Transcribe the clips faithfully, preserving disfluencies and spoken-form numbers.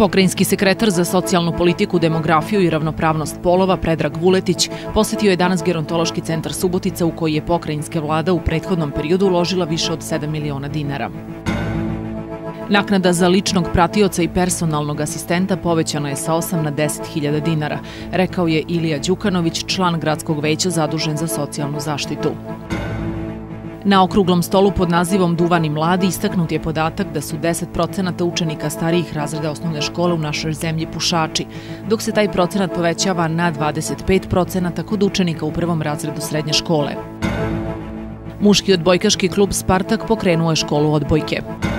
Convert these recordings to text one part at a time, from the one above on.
Pokrajinski sekretar za socijalnu politiku, demografiju i ravnopravnost polova Predrag Vuletić posetio je danas Gerontološki centar Subotica u koji je pokrajinska vlada u prethodnom periodu uložila više od sedam miliona dinara. Naknada za ličnog pratioca i personalnog asistenta povećana je sa osam na deset hiljada dinara, rekao je Ilija Đukanović, član gradskog veća zadužen za socijalnu zaštitu. Na okruglom stolu pod nazivom Duvani mladi istaknut je podatak da su deset procenata učenika starijih razreda osnovne škole u našoj zemlji pušači, dok se taj procenat povećava na dvadeset pet procenata kod učenika u prvom razredu srednje škole. Muški odbojkaški klub Spartak pokrenuo je školu odbojke.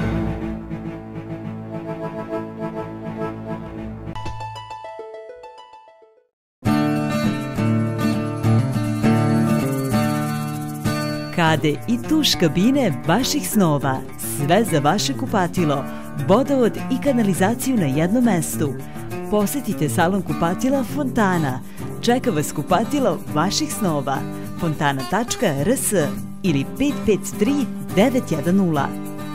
Kade i tuš kabine vaših snova. Sve za vaše kupatilo. Vodovod i kanalizaciju na jednom mestu. Posetite salon kupatila Fontana. Čeka vas kupatilo vaših snova. fontana tačka r s ili pet pet tri devet jedan nula.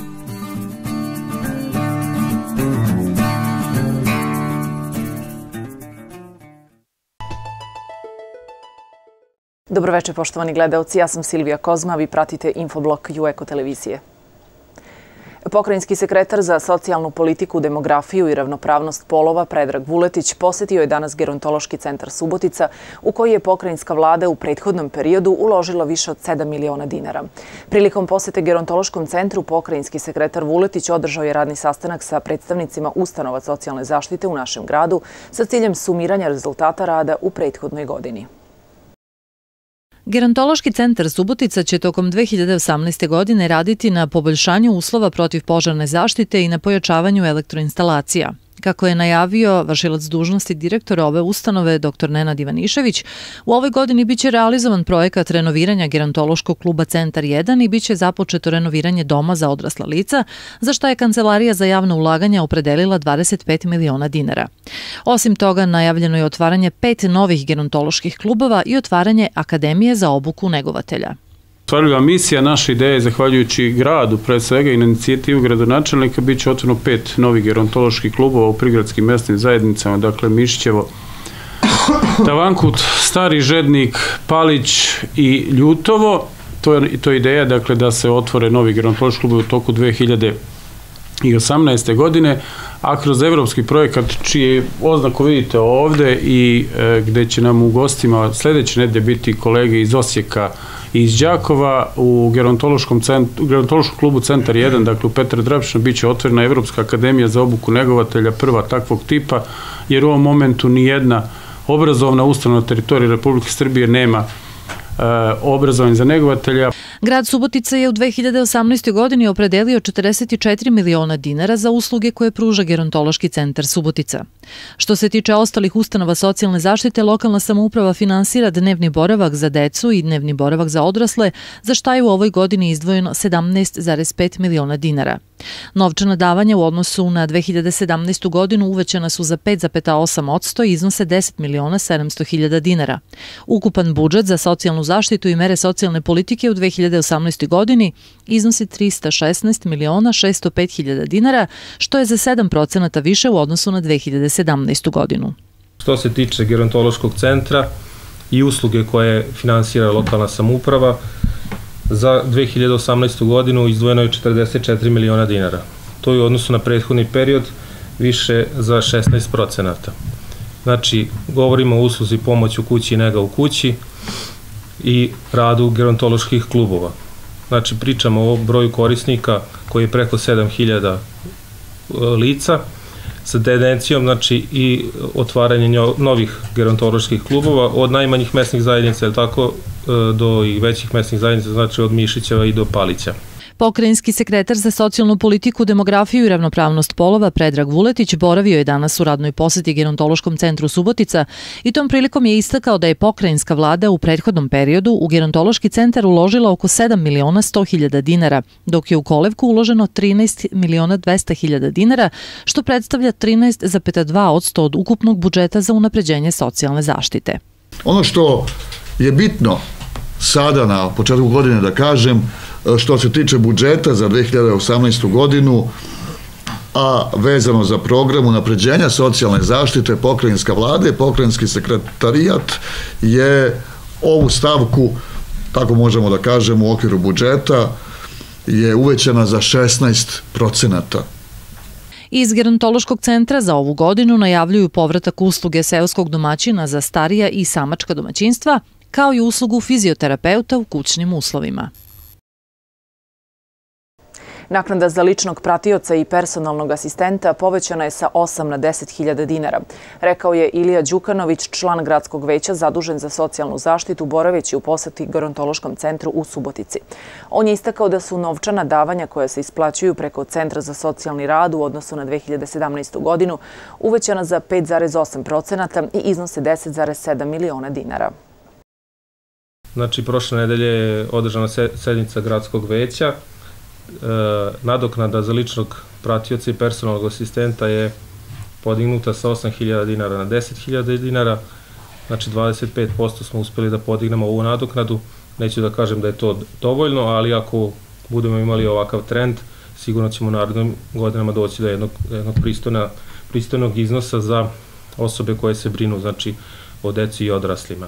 Dobroveče, poštovani gledaoci, ja sam Silvija Kozma, vi pratite Infoblok Jueko televizije. Pokrajinski sekretar za socijalnu politiku, demografiju i ravnopravnost polova Predrag Vuletić posetio je danas Gerontološki centar Subotica u koji je pokrajinska vlada u prethodnom periodu uložila više od sedam miliona dinara. Prilikom posete Gerontološkom centru pokrajinski sekretar Vuletić održao je radni sastanak sa predstavnicima ustanova socijalne zaštite u našem gradu sa ciljem sumiranja rezultata rada u prethodnoj godini. Gerontološki centar Subotica će tokom dve hiljade osamnaeste. godine raditi na poboljšanju uslova protiv požarne zaštite i na pojačavanju elektroinstalacija. Kako je najavio vršilac dužnosti direktora ove ustanove, dr Nenad Ivanišević, u ovoj godini biće realizovan projekat renoviranja Gerontološkog kluba Centar jedan i biće započeto renoviranje doma za odrasla lica, za što je Kancelarija za javna ulaganja opredelila dvadeset pet miliona dinara. Osim toga, najavljeno je otvaranje pet novih gerontoloških klubova i otvaranje Akademije za obuku negovatelja. Stvarljiva misija naše ideje, zahvaljujući gradu, pre svega i na inicijativu gradonačelnika, bit će otvoreno pet novih gerontoloških klubova u prigradskim mesnim zajednicama, dakle Mišićevo, Tavankut, Stari Žednik, Palić i Ljutovo. To je, to je ideja, dakle, da se otvore novi gerontološki klubovi u toku dve hiljade osamnaeste. godine, a kroz evropski projekat, čije oznaku vidite ovde i e, gde će nam u gostima sledeće nedelje biti kolege iz Osijeka i iz Đakova, u gerontološkom, centru, gerontološkom klubu Centar jedan, dakle u Petra Drapšina, biće otvorena Evropska akademija za obuku negovatelja, prva takvog tipa, jer u ovom momentu nijedna obrazovna ustanova na teritoriji Republike Srbije nema obrazovanje za negovatelja. Grad Subotica je u dve hiljade osamnaestoj. godini opredelio četrdeset četiri miliona dinara za usluge koje pruža Gerontološki centar Subotica. Što se tiče ostalih ustanova socijalne zaštite, lokalna samouprava finansira dnevni boravak za decu i dnevni boravak za odrasle, za šta je u ovoj godini izdvojeno sedamnaest zarez pet miliona dinara. Novčana davanja u odnosu na dve hiljade sedamnaestu. godinu uvećana su za pet zarez osam posto i iznose deset miliona sedamsto hiljada dinara. Ukupan budžet za socijalnu zaštitu i mere socijalne politike u dve hiljade osamnaestoj. godini iznosi trista šesnaest miliona šesto pet hiljada dinara, što je za sedam procenata više u odnosu na dve hiljade sedamnaestu. godinu. Što se tiče gerontološkog centra i usluge koje finansira lokalna samouprava, za dve hiljade osamnaestu. godinu izdvojeno je četrdeset četiri miliona dinara. To je u odnosu na prethodni period više za šesnaest procenata. Znači, govorimo o usluzi pomoć u kući i nega u kući i radu gerontoloških klubova. Znači, pričamo o broju korisnika koji je preko sedam hiljada lica, sa tendencijom, znači, i otvaranje novih gerontoloških klubova od najmanjih mesnih zajednica, je tako, do i većih mesnih zajednica, znači od Mišićeva i do Palića. Pokrajinski sekretar za socijalnu politiku, demografiju i ravnopravnost polova Predrag Vuletić boravio je danas u radnoj poseti Gerontološkom centru Subotica i tom prilikom je istakao da je pokrajinska vlada u prethodnom periodu u Gerontološki centar uložila oko sedam miliona sto hiljada dinara, dok je u Kolevku uloženo trinaest miliona dvesta hiljada dinara, što predstavlja trinaest zarez dva posto od ukupnog budžeta za unapređenje socijalne zaštite. Ono što je bitno sada na početku godine da kažem, što se tiče budžeta za dve hiljade osamnaestu. godinu, a vezano za program unapređenja socijalne zaštite pokrajinska vlada i pokrajinski sekretarijat je ovu stavku, tako možemo da kažemo, u okviru budžeta je uvećana za šesnaest procenata. Iz Gerontološkog centra za ovu godinu najavljuju povratak usluge seoskog domaćina za starija i samačka domaćinstva, kao i uslugu fizioterapeuta u kućnim uslovima. Naknada za ličnog pratioca i personalnog asistenta povećana je sa osam na deset hiljada dinara, rekao je Ilija Đukanović, član gradskog veća zadužen za socijalnu zaštitu, boraveći u poseti Gerontološkom centru u Subotici. On je istakao da su novčana davanja koja se isplaćuju preko Centra za socijalni rad u odnosu na dve hiljade sedamnaestu. godinu uvećana za pet zarez osam procenata i iznose deset zarez sedam miliona dinara. Znači, prošle nedelje je održana sednica gradskog veća. Nadoknada za ličnog pratioca i personalnog asistenta je podignuta sa osam hiljada dinara na deset hiljada dinara, znači dvadeset pet posto smo uspeli da podignemo ovu nadoknadu. Neću da kažem da je to dovoljno, ali ako budemo imali ovakav trend, sigurno ćemo u narednim godinama doći do jednog, jednog pristojna, pristojnog iznosa za osobe koje se brinu, znači o deci i odraslima.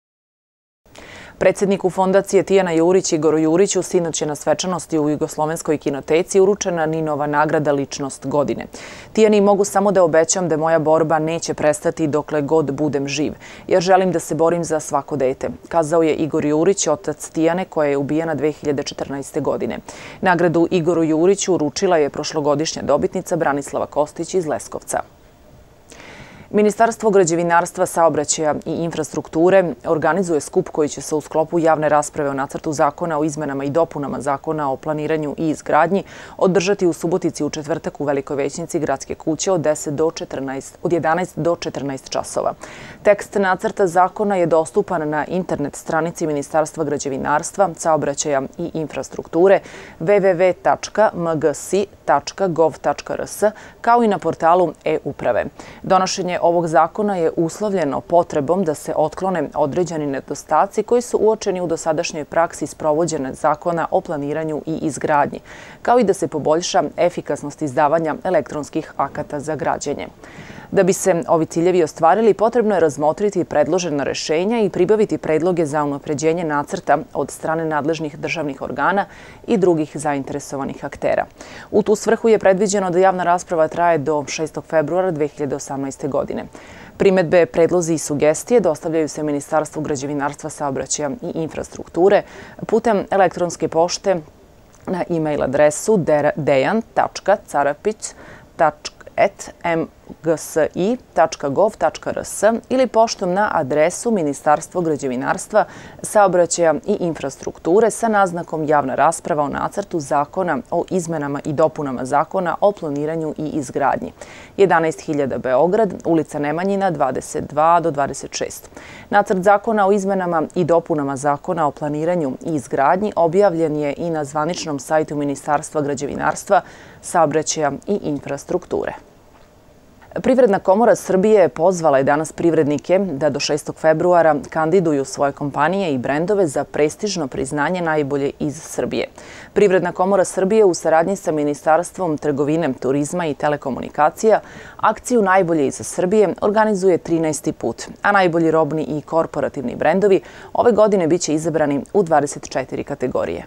Predsjedniku fondacije Tijana Jurić Igoru Juriću sinoć je na svečanosti u Jugoslovenskoj kinoteci uručena Ninova nagrada Ličnost godine. Tijani, mogu samo da obećam da moja borba neće prestati dokle god budem živ, jer želim da se borim za svako dete, kazao je Igor Jurić, otac Tijane koja je ubijena dve hiljade četrnaeste. godine. Nagradu Igoru Juriću uručila je prošlogodišnja dobitnica Branislava Kostić iz Leskovca. Ministarstvo građevinarstva, saobraćaja i infrastrukture organizuje skup koji će se u sklopu javne rasprave o nacrtu zakona o izmenama i dopunama zakona o planiranju i izgradnji održati u Subotici u četvrtak u Velikoj većnici Gradske kuće od jedanaest do četrnaest časova. Tekst nacrta zakona je dostupan na internet stranici Ministarstva građevinarstva, saobraćaja i infrastrukture w w w tačka m g s i tačka gov tačka r s kao i na portalu e-uprave. Donošenje ovog zakona je uslovljeno potrebom da se otklone određeni nedostaci koji su uočeni u dosadašnjoj praksi sprovođene zakona o planiranju i izgradnji, kao i da se poboljša efikasnost izdavanja elektronskih akata za građenje. Da bi se ovi ciljevi ostvarili, potrebno je razmotriti predložena rešenja i pribaviti predloge za unapređenje nacrta od strane nadležnih državnih organa i drugih zainteresovanih aktera. U tu svrhu je predviđeno da javna rasprava traje do šestog februara dve hiljade osamnaeste. godine. Primedbe, predlozi i sugestije dostavljaju se Ministarstvu građevinarstva, saobraćaja i infrastrukture putem elektronske pošte na e-mail adresu dejan tačka carapić at m g s i tačka gov tačka r s ili poštom na adresu Ministarstvo građevinarstva, saobraćaja i infrastrukture sa naznakom javna rasprava o nacrtu zakona o izmenama i dopunama zakona o planiranju i izgradnji. jedanaest hiljada Beograd, ulica Nemanjina, dvadeset dva do dvadeset šest. Nacrt zakona o izmenama i dopunama zakona o planiranju i izgradnji objavljen je i na zvaničnom sajtu Ministarstva građevinarstva, saobraćaja i infrastrukture. Privredna komora Srbije pozvala je danas privrednike da do šestog februara kandiduju svoje kompanije i brendove za prestižno priznanje najbolje iz Srbije. Privredna komora Srbije u saradnji sa Ministarstvom trgovine, turizma i telekomunikacija akciju Najbolje iz Srbije organizuje trinaesti put, a najbolji robni i korporativni brendovi ove godine biće izabrani u dvadeset četiri kategorije.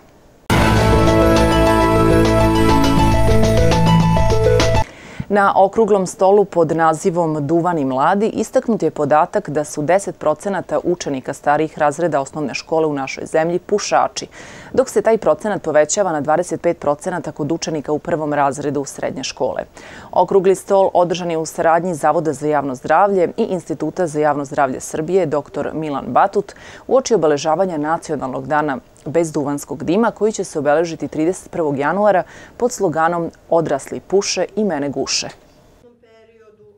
Na okruglom stolu pod nazivom Duvani mladi istaknut je podatak da su deset procenata učenika starijih razreda osnovne škole u našoj zemlji pušači, dok se taj procenat povećava na dvadeset pet procenata kod učenika u prvom razredu srednje škole. Okrugli stol održan je u saradnji Zavoda za javno zdravlje i Instituta za javno zdravlje Srbije dr Milan Batut uoči obeležavanja Nacionalnog dana bez duvanskog dima koji će se obeležiti trideset prvog januara pod sloganom Odrasli puše i mene guše.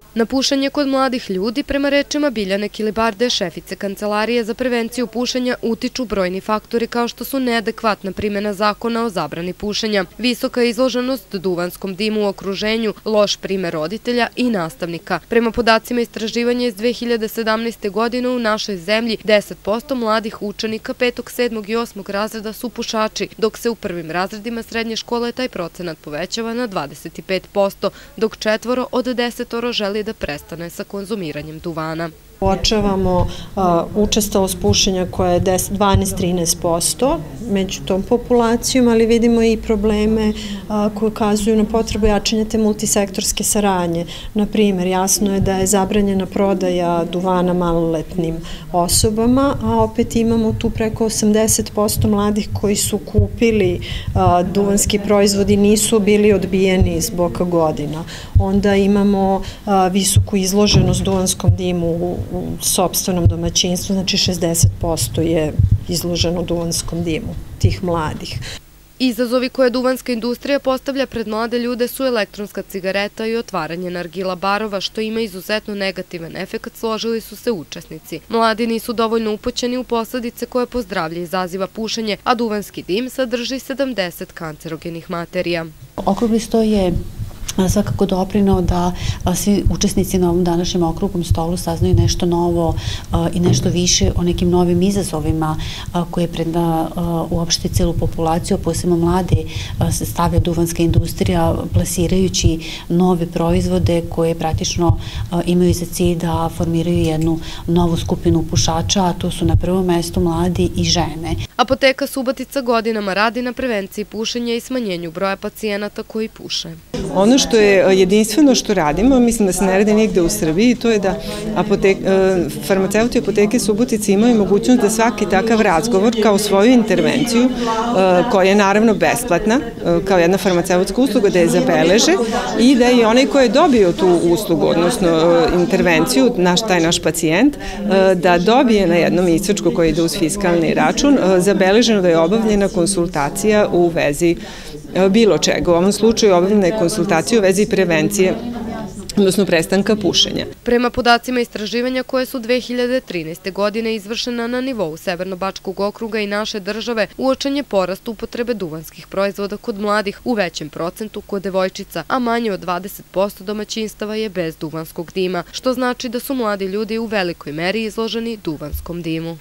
Na pušenje kod mladih ljudi, prema rečima Biljane Kilibarde, šefice Kancelarije za prevenciju pušenja, utiču brojni faktori kao što su neadekvatna primjena zakona o zabrani pušenja, visoka izloženost duvanskom dimu u okruženju, loš primer roditelja i nastavnika. Prema podacima istraživanja iz dve hiljade sedamnaeste. godine u našoj zemlji deset posto mladih učenika petog, sedmog i osmog razreda su pušači, dok se u prvim razredima srednje škole taj procenat povećava na dvadeset pet posto, dok četvoro od desetoro želi da prestane sa konzumiranjem duvana. Uočavamo učestalost pušenja koja je dvanaest do trinaest posto među tom populacijom, ali vidimo i probleme koje ukazuju na potrebu jačanja te multisektorske saradnje. Na primjer, jasno je da je zabranjena prodaja duvana maloletnim osobama, a opet imamo tu preko osamdeset posto mladih koji su kupili duvanski proizvodi, nisu bili odbijeni zbog godina. Onda imamo visoku izloženost duvanskom dimu u u sopstvenom domaćinstvu, znači šezdeset posto je izloženo duvanskom dimu tih mladih. Izazovi koje duvanska industrija postavlja pred mlade ljude su elektronska cigareta i otvaranje nargila barova, što ima izuzetno negativan efekt, složili su se učesnici. Mladi nisu dovoljno upućeni u posledice koje po zdravlje izaziva pušenje, a duvanski dim sadrži sedamdeset kancerogenih materija. Okrugli sto je svakako doprineo da svi učesnici na ovom današnjem okruglom stolu saznaju nešto novo i nešto više o nekim novim izazovima koje pred uopšte celu populaciju, posebno mlade, se stavlja duvanska industrija plasirajući nove proizvode koje praktično imaju za cilj da formiraju jednu novu skupinu pušača, a to su na prvom mestu mladi i žene. Apoteka Subotica godinama radi na prevenciji pušenja i smanjenju broja pacijenata koji puše. Ono što je jedinstveno što radimo, mislim da se ne radi nigde u Srbiji, to je da farmaceuti i apoteke Subotice imaju mogućnost da svaki takav razgovor kao svoju intervenciju, koja je naravno besplatna, kao jedna farmaceutska usluga, da je zabeleže i da i onaj ko je dobio tu uslugu, odnosno intervenciju, taj naš pacijent, da dobije na jednom isčečku koji ide uz fiskalni račun, zabeleženo da je obavljena konsultacija u vezi bilo čega. U ovom slučaju obavljena je konsultacija u vezi prevencije, odnosno prestanka pušenja. Prema podacima istraživanja koje su dve hiljade trinaeste. godine izvršena na nivou Severno-Bačkog okruga i naše države, uočen je porast upotrebe duvanskih proizvoda kod mladih u većem procentu kod devojčica, a manje od dvadeset posto domaćinstava je bez duvanskog dima, što znači da su mladi ljudi u velikoj meri izloženi duvanskom dimu.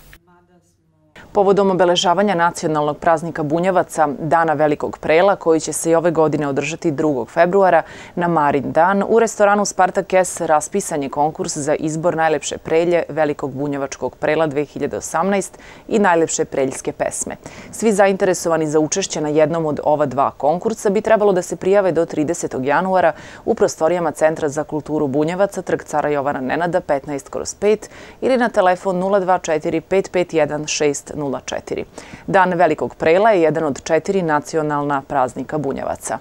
Povodom obeležavanja nacionalnog praznika Bunjevaca, Dana Velikog prela, koji će se i ove godine održati drugog februara na Marin dan, u restoranu Spartak S raspisan je konkurs za izbor najlepše prelje Velikog bunjevačkog prela dve hiljade osamnaeste. i najlepše preljske pesme. Svi zainteresovani za učešće na jednom od ova dva konkursa bi trebalo da se prijave do tridesetog januara u prostorijama Centra za kulturu Bunjevaca, Trg Cara Jovana Nenada petnaest kroz pet ili na telefon nula dva četiri pet pet jedan šest nula četiri. Dan Velikog prela je jedan od četiri nacionalna praznika Bunjevaca.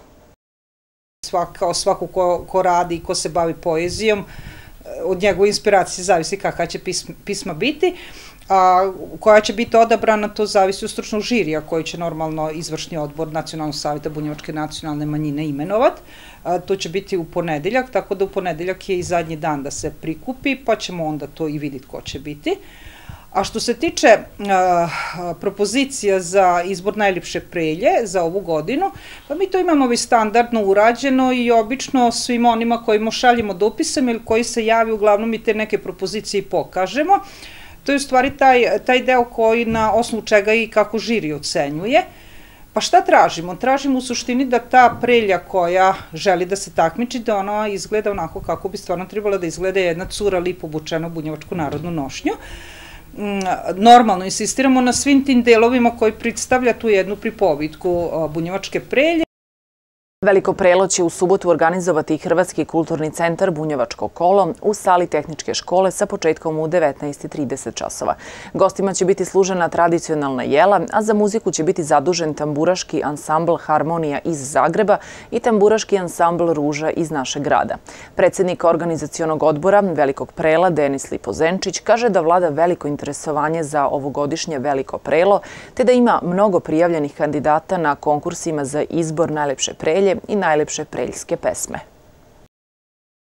Svako ko radi i ko se bavi poezijom, od njegove inspiracije zavisi kakva će pisma biti, a koja će biti odabrana, to zavisi od stručnog žirija koji će normalno izvršni odbor Nacionalnog savjeta Bunjevačke nacionalne manjine imenovati. To će biti u ponedeljak, tako da u ponedeljak je i zadnji dan da se prikupi, pa ćemo onda to i vidjeti ko će biti. A što se tiče propozicija za izbor najljepše prelje za ovu godinu, pa mi to imamo već standardno urađeno i obično svim onima kojima šaljemo dopisem ili koji se javi, uglavnom i te neke propozicije pokažemo. To je u stvari taj deo koji na osnovu čega i kako žiri ocenjuje. Pa šta tražimo? Tražimo u suštini da ta prelja koja želi da se takmiči, da ona izgleda onako kako bi stvarno trebala da izgleda jedna cura lipo obučena u bunjevačku narodnu nošnju. Normalno insistiramo na svim tim delovima koji predstavlja tu jednu pripovitku bunjevačke prelje. Veliko prelo će u subotu organizovati i Hrvatski kulturni centar Bunjevačko kolo u sali tehničke škole sa početkom u devetnaest i trideset časova. Gostima će biti služena tradicionalna jela, a za muziku će biti zadužen tamburaški ansambl Harmonija iz Zagreba i tamburaški ansambl Ruža iz našeg grada. Predsjednik organizacionog odbora Velikog prela Denis Lipozenčić kaže da vlada veliko interesovanje za ovogodišnje Veliko prelo, te da ima mnogo prijavljenih kandidata na konkursima za izbor najlepše prelje i najlepše preljske pesme.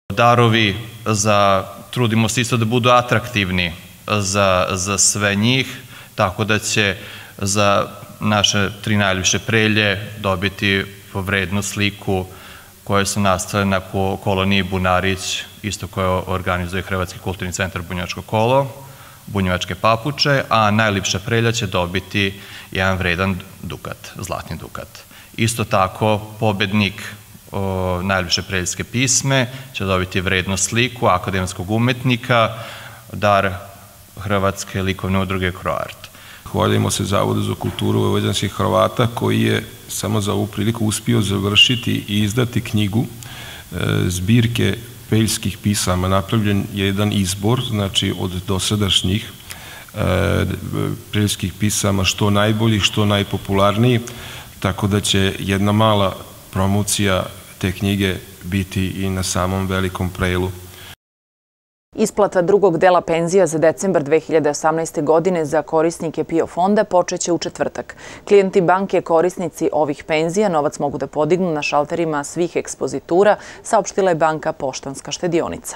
Darovi za, trudimo se isto da budu atraktivni za, za sve njih, tako da će za naše tri najljepše prelje dobiti vrednu sliku koje su nastale na koloniji Bunarić, isto koje organizuje Hrvatski kulturni centar Bunjevačko kolo, bunjevačke papuče, a najljepša prelja će dobiti jedan vredan dukat, zlatni dukat. Isto tako, pobednik najljepše preljske pisme će dobiti vrednu sliku akademskog umetnika, dar Hrvatske likovne udruge Croart. Hvaljujemo se Zavodu za kulturu vojvođanskih Hrvata koji je samo za ovu priliku uspio završiti i izdati knjigu zbirke peljskih pisama. Napravljen je jedan izbor, znači od dosadašnjih peljskih pisama, što najboljih, što najpopularniji, tako da će jedna mala promocija te knjige biti i na samom velikom prelu. Isplata drugog dela penzija za decembar dve hiljade osamnaeste. godine za korisnike PIO fonda počeće u četvrtak. Klijenti banke korisnici ovih penzija novac mogu da podignu na šalterima svih ekspozitura, saopštila je banka Poštanska štedionica.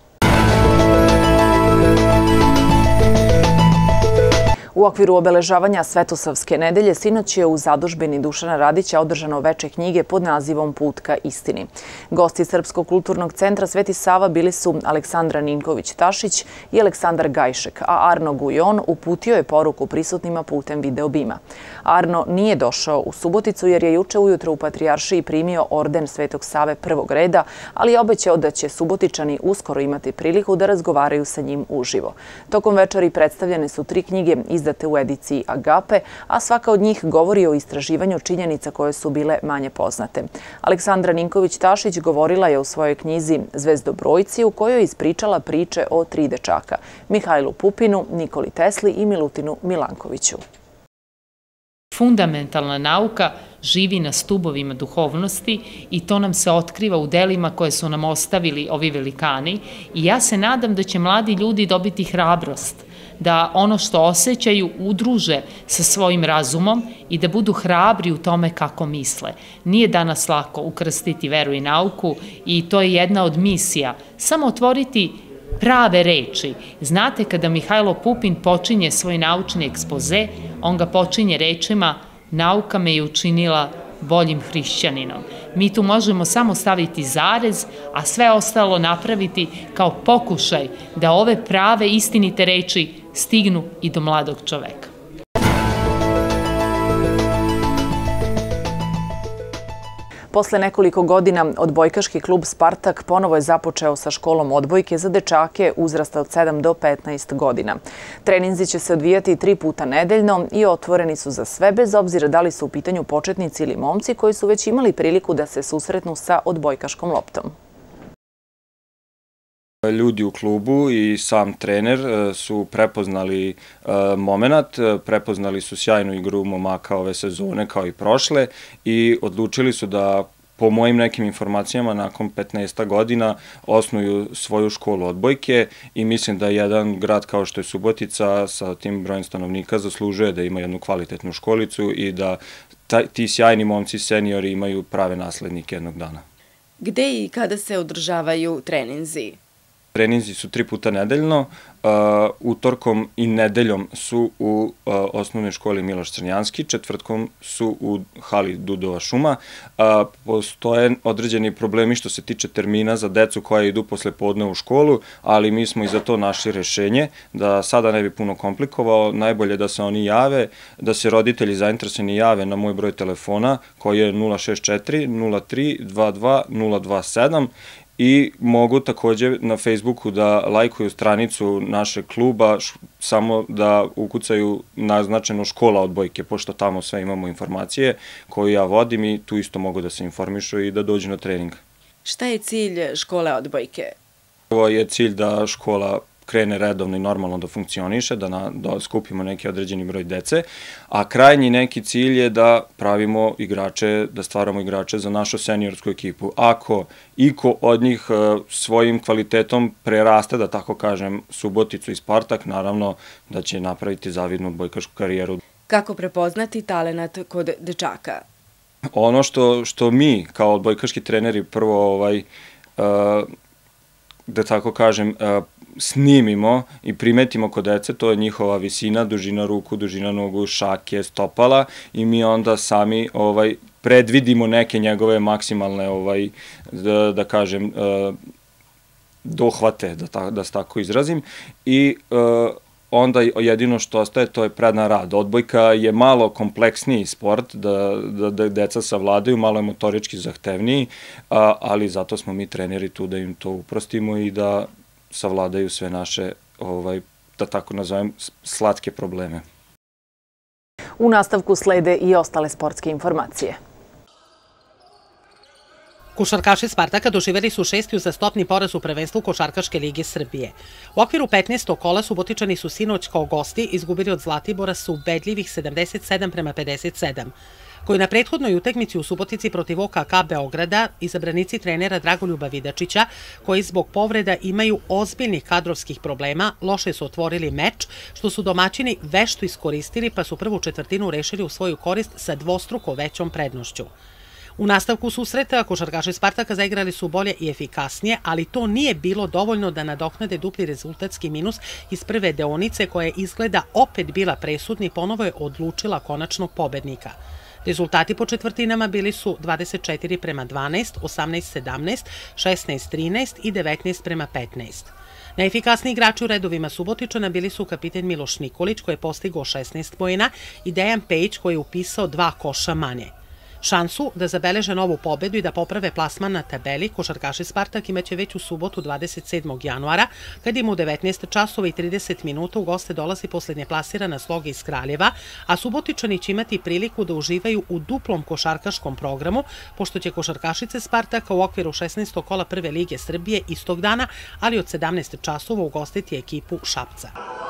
U okviru obeležavanja Svetosavske nedelje sinoć je u zadužbini Dušana Radića održano veče knjige pod nazivom Put ka istini. Gosti Srpskog kulturnog centra Sveti Sava bili su Aleksandra Ninković-Tašić i Aleksandar Gajšek, a Arno Gujon uputio je poruku prisutnima putem videobima. Arno nije došao u Suboticu jer je juče ujutro u Patrijaršiji primio orden Svetog Save prvog reda, ali je obećao da će Subotičani uskoro imati priliku da razgovaraju sa njim uživo. Tokom večeri predstavljene su tri knjige izdate u ediciji Agape, a svaka od njih govori o istraživanju činjenica koje su bile manje poznate. Aleksandra Ninković-Tašić govorila je u svojoj knjizi Zvezdobrojci, u kojoj je ispričala priče o tri dečaka, Mihajlu Pupinu, Nikoli Tesli i Milutinu Milankoviću. Fundamentalna nauka živi na stubovima duhovnosti i to nam se otkriva u delima koje su nam ostavili ovi velikani i ja se nadam da će mladi ljudi dobiti hrabrost da ono što osjećaju udruže sa svojim razumom i da budu hrabri u tome kako misle. Nije danas lako ukrstiti veru i nauku i to je jedna od misija. Samo otvoriti prave reči. Znate, kada Mihajlo Pupin počinje svoj naučni ekspoze, on ga počinje rečima nauka me je učinila boljim hrišćaninom. Mi tu možemo samo staviti zarez, a sve ostalo napraviti kao pokušaj da ove prave istinite reči stignu i do mladog čoveka. Posle nekoliko godina odbojkaški klub Spartak ponovo je započeo sa školom odbojke za dečake uzrasta od sedam do petnaest godina. Treninzi će se odvijati tri puta nedeljno i otvoreni su za sve, bez obzira da li su u pitanju početnici ili momci koji su već imali priliku da se susretnu sa odbojkaškom loptom. Ljudi u klubu i sam trener su prepoznali momenat, prepoznali su sjajnu igru momaka ove sezone kao i prošle i odlučili su da, po mojim nekim informacijama, nakon petnaest godina osnuju svoju školu odbojke i mislim da jedan grad kao što je Subotica sa tim brojem stanovnika zaslužuje da ima jednu kvalitetnu školicu i da ti sjajni momci seniori imaju prave naslednike jednog dana. Gde i kada se održavaju treninzi? Treninzi su tri puta nedeljno, utorkom i nedeljom su u osnovnoj školi Miloš Crnjanski, četvrtkom su u hali Dudova šuma. Postoje određeni problemi što se tiče termina za decu koja idu posle podne u školu, ali mi smo i za to našli rešenje, da sada ne bi puno komplikovao, najbolje da se oni jave, da se roditelji zainteresovani jave na moj broj telefona koji je nula šest četiri nula tri dva dva nula dva sedam i mogu takođe na Facebooku da lajkuju stranicu našeg kluba, samo da ukucaju naznačeno škola odbojke, pošto tamo sve imamo informacije koju ja vodim i tu isto mogu da se informišu i da dođu na trening. Šta je cilj škole odbojke? Ovo je cilj da škola krene redovno i normalno da funkcioniše, da, da skupimo neki određeni broj dece, a krajnji neki cilj je da pravimo igrače, da stvaramo igrače za našu seniorsku ekipu. Ako iko od njih svojim kvalitetom preraste, da tako kažem, Suboticu i Spartak, naravno da će napraviti zavidnu odbojkašku karijeru. Kako prepoznati talenat kod dečaka? Ono što, što mi kao odbojkaški treneri prvo ovaj, uh, da tako kažem, snimimo i primetimo kod dece, to je njihova visina, dužina ruku, dužina nogu, šake, stopala i mi onda sami ovaj, predvidimo neke njegove maksimalne, ovaj, da, da kažem, dohvate, da, ta, da se tako izrazim, i onda jedino što ostaje to je predan rad. Odbojka je malo kompleksniji sport, da, da, da deca savladaju, malo je motorički zahtevniji, a, ali zato smo mi treneri tu da im to uprostimo i da savladaju sve naše, ovaj, da tako nazovem, slatke probleme. U nastavku slede i ostale sportske informacije. Košarkaši Spartaka doživeli su šesti uzastopni poraz u prvenstvu Košarkaške lige Srbije. U okviru petnaestog kola Subotičani su sinoć kao gosti izgubili od Zlatibora sa ubedljivih sedamdeset sedam prema pedeset sedam, koji na prethodnoj utakmici u Subotici protiv O K K Beograda izabranici trenera Dragoljuba Vidačića, koji zbog povreda imaju ozbiljnih kadrovskih problema, loše su otvorili meč, što su domaćini vešto iskoristili pa su prvu četvrtinu rešili u svoju korist sa dvostruko većom prednošću. U nastavku susreta košarkaši Spartaka zaigrali su bolje i efikasnije, ali to nije bilo dovoljno da nadoknade dupli rezultatski minus iz prve deonice koja je izgleda opet bila presudna i ponovo je odlučila konačnog pobednika. Rezultati po četvrtinama bili su dvadeset četiri prema dvanaest, osamnaest sedamnaest, šesnaest trinaest i devetnaest prema petnaest. Najefikasniji igrači u redovima Subotičana bili su kapiten Miloš Nikolić koji je postigao šesnaest poena i Dejan Pejić koji je upisao dva koša manje. Šansu da zabeleže novu pobedu i da poprave plasman na tabeli košarkaši Spartak imaće već u subotu dvadeset sedmog januara, kad im u devetnaest časova i trideset minuta u goste dolazi poslednje plasirana Sloga iz Kraljeva, a Subotičani će imati priliku da uživaju u duplom košarkaškom programu, pošto će košarkašice Spartaka u okviru šesnaestog kola Prve lige Srbije istog dana, ali od sedamnaest časova ugostiti ekipu Šapca.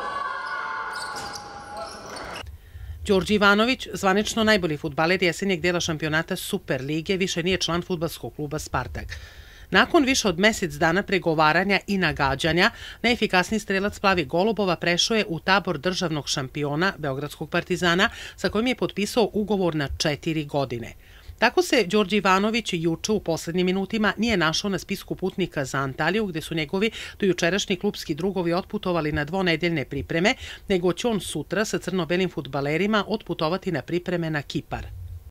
Đorđe Ivanović, zvanično najbolji fudbaler jesenjeg dela šampionata Super lige, više nije član fudbalskog kluba Spartak. Nakon više od mesec dana pregovaranja i nagađanja, najefikasniji strelac Plavi Golubova prešao je u tabor državnog šampiona Beogradskog Partizana, sa kojim je potpisao ugovor na četiri godine. Tako se Đorđe Ivanović juče u poslednjim minutima nije našao na spisku putnika za Antaliju, gde su njegovi dojučerašnji klubski drugovi otputovali na dvonedeljne pripreme, nego će on sutra sa crno-belim fudbalerima otputovati na pripreme na Kipar.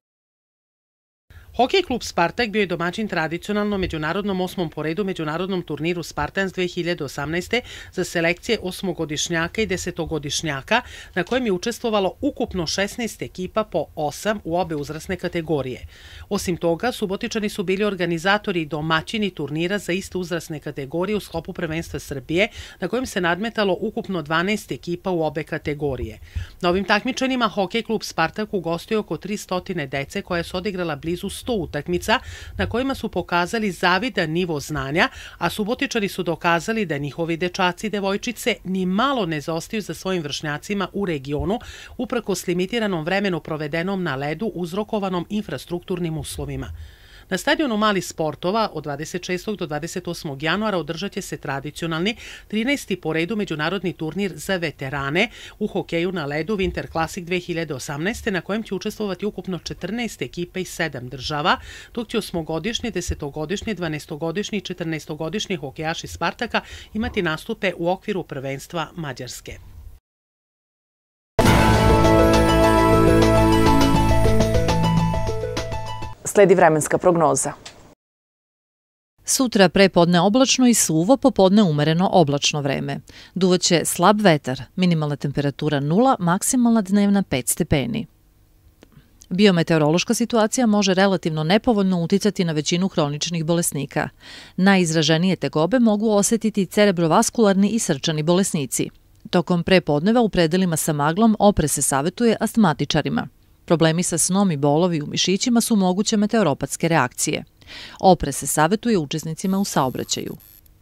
Hokej klub Spartak bio je domaćin tradicionalno međunarodnom osmom po redu međunarodnom turniru Spartans dve hiljade osamnaeste za selekcije osmogodišnjaka i desetogodišnjaka, na kojem je učestvovalo ukupno šesnaest ekipa po osam u obe uzrasne kategorije. Osim toga, Subotičani su bili organizatori i domaćini turnira za iste uzrasne kategorije u sklopu prvenstva Srbije, na kojem se nadmetalo ukupno dvanaest ekipa u obe kategorije. Na ovim takmičenjima Hokej klub Spartak ugostio oko tristo dece koja su odigrala blizu sto utakmica na kojima su pokazali zavidan nivo znanja, a Subotičani su dokazali da njihovi dečaci i devojčice ni malo ne zaostaju za svojim vršnjacima u regionu, uprkos limitiranom vremenu provedenom na ledu uzrokovanom infrastrukturnim uslovima. Na stadionu Malih sportova od dvadeset šestog do dvadeset osmog januara održat će se tradicionalni trinaesti po redu međunarodni turnir za veterane u hokeju na ledu Winter Classic dve hiljade osamnaeste na kojem će učestvovati ukupno četrnaest ekipa iz sedam država, dok će osmogodišnji, desetogodišnji, dvanaestogodišnji i četrnaestogodišnji hokejaši Spartaka imati nastupe u okviru prvenstva Mađarske. Sledi vremenska prognoza. Sutra prepodne oblačno i suvo, popodne umereno oblačno vreme. Duvaće slab vetar, minimalna temperatura nula, maksimalna dnevna pet stepeni. Biometeorološka situacija može relativno nepovoljno uticati na većinu hroničnih bolesnika. Najizraženije tegobe mogu osetiti cerebrovaskularni i srčani bolesnici. Tokom prepodneva u predelima sa maglom oprez se savetuje astmatičarima. Problemi sa snom i bolovi u mišićima su moguće meteoropatske reakcije. Oprez se savetuje učesnicima u saobraćaju.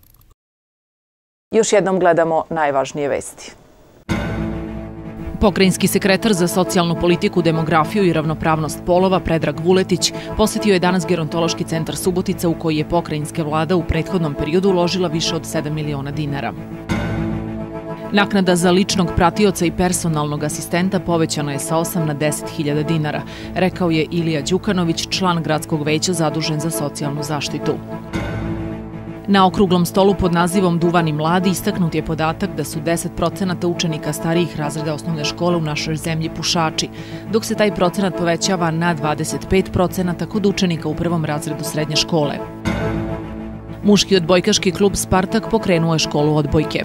Još jednom gledamo najvažnije vesti. Pokrajinski sekretar za socijalnu politiku, demografiju i ravnopravnost polova Predrag Vuletić posetio je danas Gerontološki centar Subotica u koji je pokrajinska vlada u prethodnom periodu uložila više od sedam miliona dinara. Naknada za ličnog pratioca i personalnog asistenta povećana je sa osam na deset hiljada dinara, rekao je Ilija Đukanović, član gradskog veća zadužen za socijalnu zaštitu. Na okruglom stolu pod nazivom Duvani mladi istaknut je podatak da su deset procenata učenika starijih razreda osnovne škole u našoj zemlji pušači, dok se taj procenat povećava na dvadeset pet procenata kod učenika u prvom razredu srednje škole. Muški odbojkaški klub Spartak pokrenuo je školu odbojke.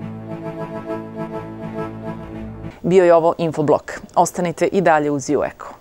Bio je ovo Infoblok. Ostanite i dalje uz Jueko.